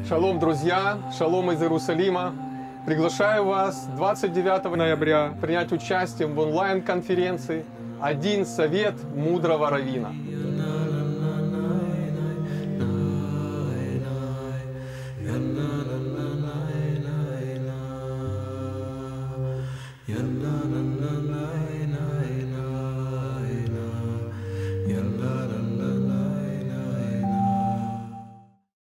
Шалом, друзья! Шалом из Иерусалима! Приглашаю вас 29 ноября принять участие в онлайн-конференции «Один совет мудрого раввина». La la la la